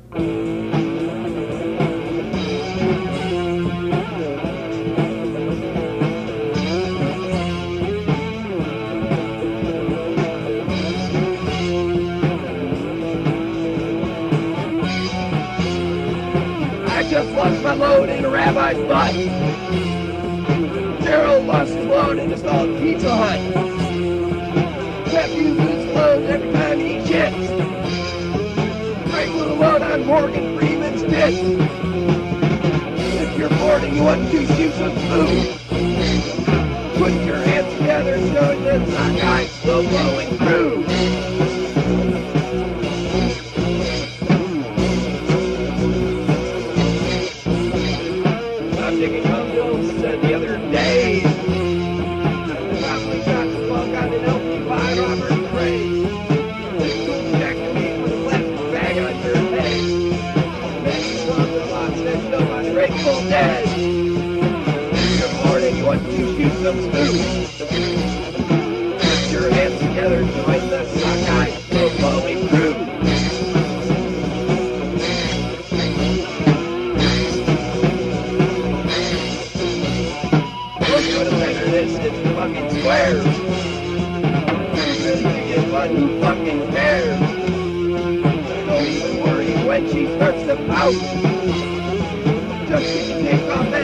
I just lost my load in a rabbi's butt. Daryl lost his load in a stalled Pizza Hut. Nephew loses loads every time he shits. Frank blew a load on Morgan Freeman's tits. If you're bored and you want to shoot some food, put your hands together showing that Sockeye slow blowing through. I'm digging Bill said the other day. Probably got the bug on an LP5 Robert Cray. Jack to me with a plastic bag on your head. Then you love the lot said no on the Grateful Dead. Good morning, you want to shoot some food? Put your hands together, join the Sockeye slow blowing crew. This is fucking squares. Really think it's fun, who fucking cares? Don't even worry when she starts to pout. Just get your take off